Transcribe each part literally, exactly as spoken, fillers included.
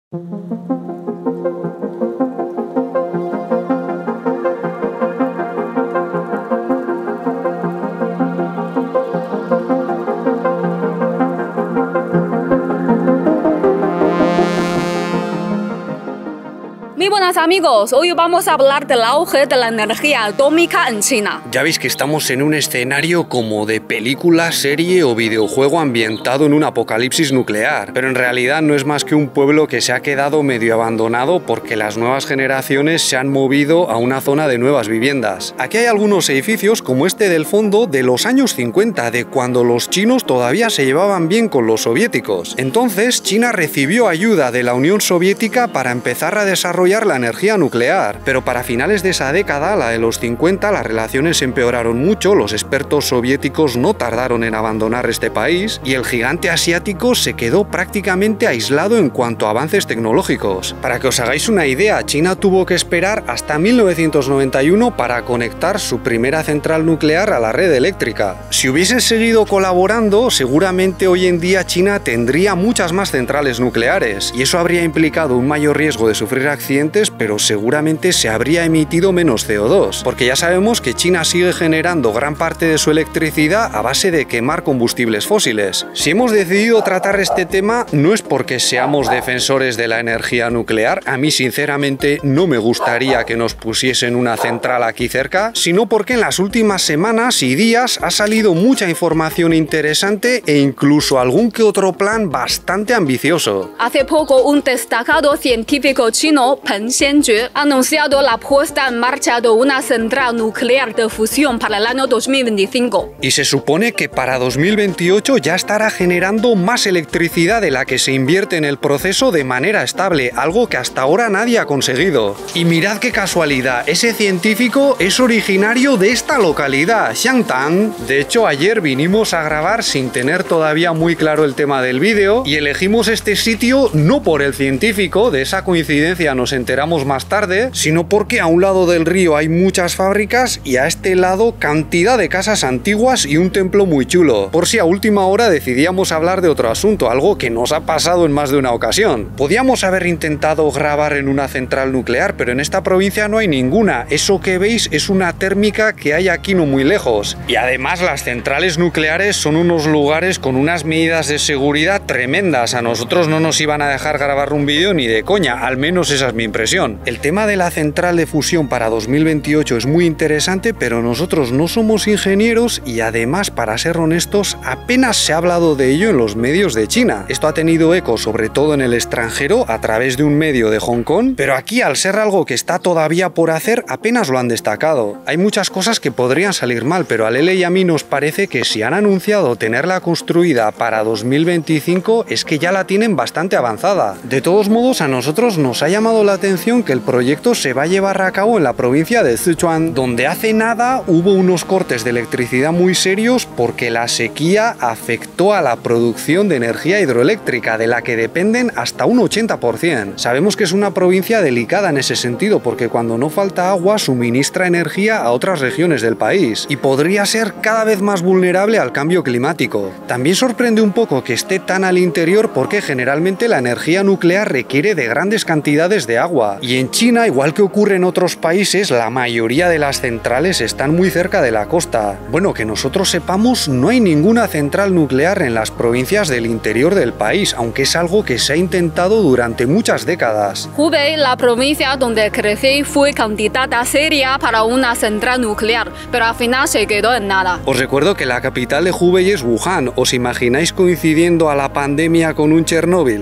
Muy buenas amigos, hoy vamos a hablar del auge de la energía atómica en China. Ya veis que estamos en un escenario como de película, serie o videojuego ambientado en un apocalipsis nuclear, pero en realidad no es más que un pueblo que se ha quedado medio abandonado porque las nuevas generaciones se han movido a una zona de nuevas viviendas. Aquí hay algunos edificios como este del fondo de los años cincuenta, de cuando los chinos todavía se llevaban bien con los soviéticos. Entonces China recibió ayuda de la Unión Soviética para empezar a desarrollar la energía nuclear, pero para finales de esa década, la de los cincuenta, las relaciones empeoraron mucho, los expertos soviéticos no tardaron en abandonar este país y el gigante asiático se quedó prácticamente aislado en cuanto a avances tecnológicos. Para que os hagáis una idea, China tuvo que esperar hasta mil novecientos noventa y uno para conectar su primera central nuclear a la red eléctrica. Si hubiesen seguido colaborando, seguramente hoy en día China tendría muchas más centrales nucleares y eso habría implicado un mayor riesgo de sufrir accidentes, pero seguramente se habría emitido menos C O dos, porque ya sabemos que China sigue generando gran parte de su electricidad a base de quemar combustibles fósiles. Si hemos decidido tratar este tema no es porque seamos defensores de la energía nuclear, a mí sinceramente no me gustaría que nos pusiesen una central aquí cerca, sino porque en las últimas semanas y días ha salido mucha información interesante e incluso algún que otro plan bastante ambicioso. Hace poco un destacado científico chino, Peng Xianjue, ha anunciado la puesta en marcha de una central nuclear de fusión para el año dos mil veinticinco. Y se supone que para dos mil veintiocho ya estará generando más electricidad de la que se invierte en el proceso de manera estable, algo que hasta ahora nadie ha conseguido. Y mirad qué casualidad, ese científico es originario de esta localidad, Xiangtan. De hecho, ayer vinimos a grabar sin tener todavía muy claro el tema del vídeo y elegimos este sitio no por el científico, de esa coincidencia nos enteramos más tarde, sino porque a un lado del río hay muchas fábricas y a este lado cantidad de casas antiguas y un templo muy chulo, por si a última hora decidíamos hablar de otro asunto, algo que nos ha pasado en más de una ocasión. Podíamos haber intentado grabar en una central nuclear, pero en esta provincia no hay ninguna, eso que veis es una térmica que hay aquí no muy lejos, y además las centrales nucleares son unos lugares con unas medidas de seguridad tremendas, a nosotros no nos iban a dejar grabar un vídeo ni de coña, al menos esa es mi impresión. El tema de la central de fusión para dos mil veintiocho es muy interesante, pero nosotros no somos ingenieros y además, para ser honestos, apenas se ha hablado de ello en los medios de China. Esto ha tenido eco sobre todo en el extranjero a través de un medio de Hong Kong, pero aquí al ser algo que está todavía por hacer apenas lo han destacado. Hay muchas cosas que podrían salir mal, pero a Lele y a mí nos parece que si han anunciado tenerla construida para dos mil veinticinco es que ya la tienen bastante avanzada. De todos modos, a nosotros nos ha llamado la atención que el proyecto se va a llevar a cabo en la provincia de Sichuan, donde hace nada hubo unos cortes de electricidad muy serios porque la sequía afectó a la producción de energía hidroeléctrica, de la que dependen hasta un ochenta por ciento. Sabemos que es una provincia delicada en ese sentido porque cuando no falta agua suministra energía a otras regiones del país y podría ser cada vez más vulnerable al cambio climático. También sorprende un poco que esté tan al interior porque generalmente la energía nuclear requiere de grandes cantidades de agua y en China, igual que ocurre en otros países, la mayoría de las centrales están muy cerca de la costa. Bueno, que nosotros sepamos, no hay ninguna central nuclear en las provincias del interior del país, aunque es algo que se ha intentado durante muchas décadas. Hubei, la provincia donde crecí, fue candidata seria para una central nuclear, pero al final se quedó en nada. Os recuerdo que la capital de Hubei es Wuhan. ¿Os imagináis coincidiendo a la pandemia con un Chernóbil?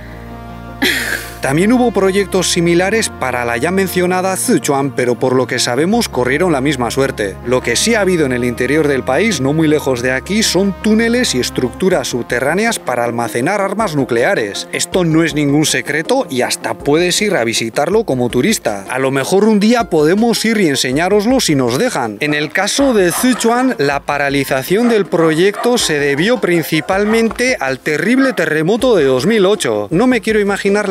También hubo proyectos similares para la ya mencionada Sichuan, pero por lo que sabemos corrieron la misma suerte. Lo que sí ha habido en el interior del país, no muy lejos de aquí, son túneles y estructuras subterráneas para almacenar armas nucleares. Esto no es ningún secreto y hasta puedes ir a visitarlo como turista. A lo mejor un día podemos ir y enseñároslo si nos dejan. En el caso de Sichuan, la paralización del proyecto se debió principalmente al terrible terremoto de dos mil ocho. No me quiero imaginar la que se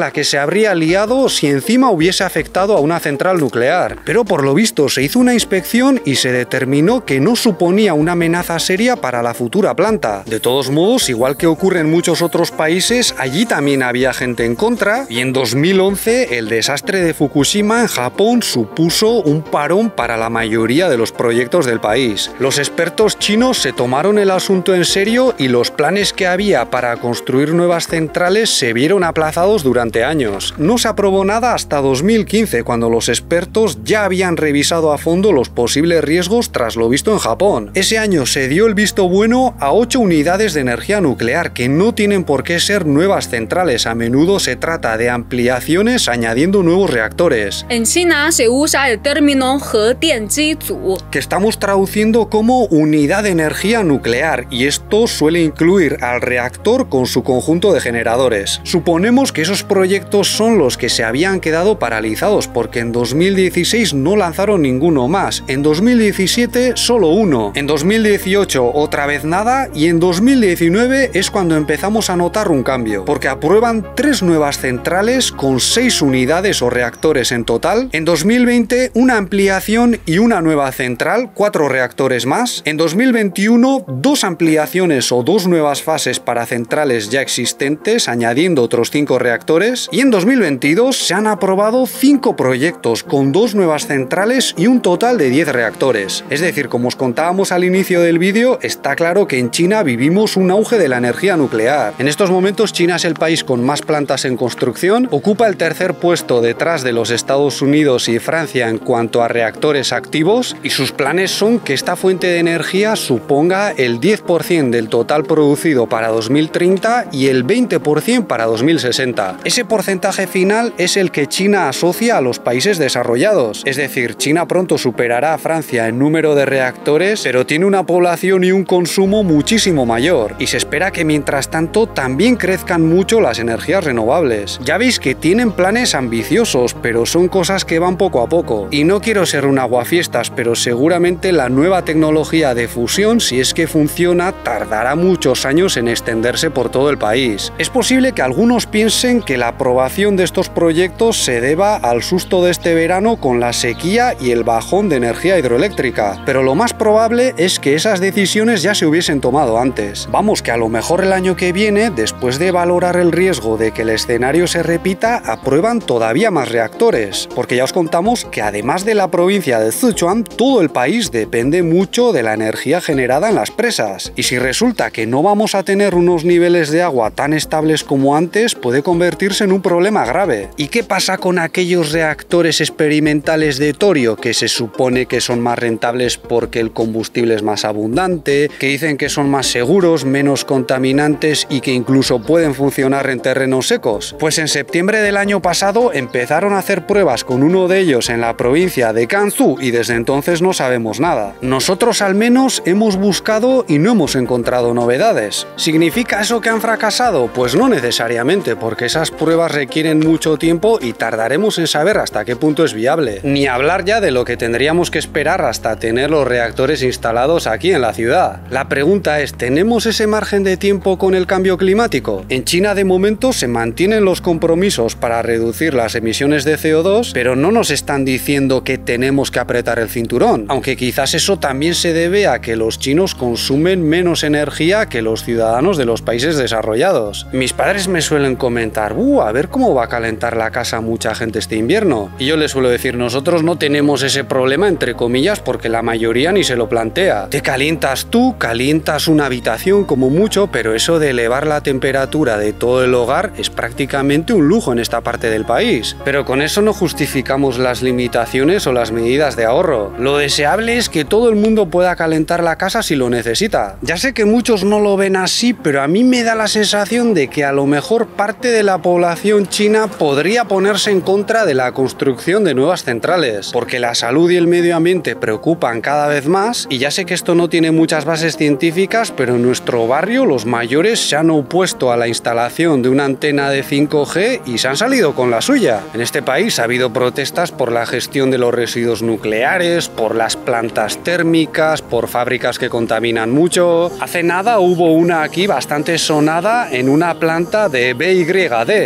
habría liado si encima hubiese afectado a una central nuclear. Pero por lo visto se hizo una inspección y se determinó que no suponía una amenaza seria para la futura planta. De todos modos, igual que ocurre en muchos otros países, allí también había gente en contra, y en dos mil once el desastre de Fukushima en Japón supuso un parón para la mayoría de los proyectos del país. Los expertos chinos se tomaron el asunto en serio y los planes que había para construir nuevas centrales se vieron aplazados durante años. No se aprobó nada hasta dos mil quince, cuando los expertos ya habían revisado a fondo los posibles riesgos tras lo visto en Japón. Ese año se dio el visto bueno a ocho unidades de energía nuclear que no tienen por qué ser nuevas centrales. A menudo se trata de ampliaciones añadiendo nuevos reactores. En China se usa el término 核电机组, que estamos traduciendo como unidad de energía nuclear, y esto suele incluir al reactor con su conjunto de generadores. Suponemos que esos proyectos son los que se habían quedado paralizados porque en dos mil dieciséis no lanzaron ninguno más, en dos mil diecisiete solo uno, en dos mil dieciocho otra vez nada, y en dos mil diecinueve es cuando empezamos a notar un cambio, porque aprueban tres nuevas centrales con seis unidades o reactores en total, en dos mil veinte una ampliación y una nueva central, cuatro reactores más, en dos mil veintiuno dos ampliaciones o dos nuevas fases para centrales ya existentes, añadiendo otros cinco reactores, y en dos mil veintidós se han aprobado cinco proyectos con dos nuevas centrales y un total de diez reactores. Es decir, como os contábamos al inicio del vídeo, está claro que en China vivimos un auge de la energía nuclear. En estos momentos China es el país con más plantas en construcción, ocupa el tercer puesto detrás de los Estados Unidos y Francia en cuanto a reactores activos, y sus planes son que esta fuente de energía suponga el diez por ciento del total producido para dos mil treinta y el veinte por ciento para dos mil sesenta. Ese porcentaje final es el que China asocia a los países desarrollados, es decir, China pronto superará a Francia en número de reactores, pero tiene una población y un consumo muchísimo mayor, y se espera que mientras tanto también crezcan mucho las energías renovables. Ya veis que tienen planes ambiciosos, pero son cosas que van poco a poco. Y no quiero ser un aguafiestas, pero seguramente la nueva tecnología de fusión, si es que funciona, tardará muchos años en extenderse por todo el país. Es posible que algunos piensen que la aprobación de estos proyectos se deba al susto de este verano con la sequía y el bajón de energía hidroeléctrica, pero lo más probable es que esas decisiones ya se hubiesen tomado antes. Vamos, que a lo mejor el año que viene, después de valorar el riesgo de que el escenario se repita, aprueban todavía más reactores, porque ya os contamos que además de la provincia de Sichuan, todo el país depende mucho de la energía generada en las presas, y si resulta que no vamos a tener unos niveles de agua tan estables como antes, puede convertirse en un problema grave. ¿Y qué pasa con aquellos reactores experimentales de torio que se supone que son más rentables porque el combustible es más abundante, que dicen que son más seguros, menos contaminantes y que incluso pueden funcionar en terrenos secos? Pues en septiembre del año pasado empezaron a hacer pruebas con uno de ellos en la provincia de Gansu y desde entonces no sabemos nada. Nosotros al menos hemos buscado y no hemos encontrado novedades. ¿Significa eso que han fracasado? Pues no necesariamente, porque esas pruebas requieren mucho tiempo y tardaremos en saber hasta qué punto es viable. Ni hablar ya de lo que tendríamos que esperar hasta tener los reactores instalados aquí en la ciudad. La pregunta es, ¿tenemos ese margen de tiempo con el cambio climático? En China de momento se mantienen los compromisos para reducir las emisiones de C O dos, pero no nos están diciendo que tenemos que apretar el cinturón, aunque quizás eso también se debe a que los chinos consumen menos energía que los ciudadanos de los países desarrollados. Mis padres me suelen comentar, uh, a ver cómo va a calentar la casa mucha gente este invierno, y yo les suelo decir, nosotros no tenemos ese problema entre comillas porque la mayoría ni se lo plantea. Te calientas tú, calientas una habitación como mucho, pero eso de elevar la temperatura de todo el hogar es prácticamente un lujo en esta parte del país. Pero con eso no justificamos las limitaciones o las medidas de ahorro. Lo deseable es que todo el mundo pueda calentar la casa si lo necesita. Ya sé que muchos no lo ven así, pero a mí me da la sensación de que a lo mejor parte de la población china podría ponerse en contra de la construcción de nuevas centrales, porque la salud y el medio ambiente preocupan cada vez más, y ya sé que esto no tiene muchas bases científicas, pero en nuestro barrio los mayores se han opuesto a la instalación de una antena de cinco G y se han salido con la suya. En este país ha habido protestas por la gestión de los residuos nucleares, por las plantas térmicas, por fábricas que contaminan mucho. Hace nada hubo una aquí bastante sonada en una planta de B Y D. Así que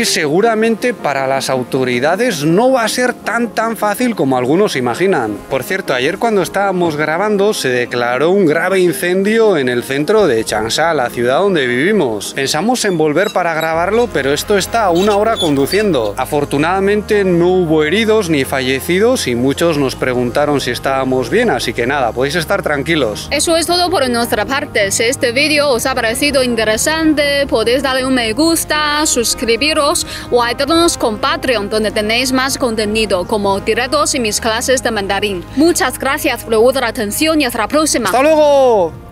que seguramente para las autoridades no va a ser tan tan fácil como algunos imaginan. Por cierto, ayer cuando estábamos grabando se declaró un grave incendio en el centro de Changsha, la ciudad donde vivimos. Pensamos en volver para grabarlo, pero esto está a una hora conduciendo. Afortunadamente no hubo heridos ni fallecidos y muchos nos preguntaron si estábamos bien, así que nada, podéis estar tranquilos. Eso es todo por nuestra parte. Si este vídeo os ha parecido interesante, podéis darle un me gusta, suscribiros o ayudarnos con Patreon, donde tenéis más contenido como directos y mis clases de mandarín. Muchas gracias por vuestra atención y hasta la próxima. ¡Hasta luego!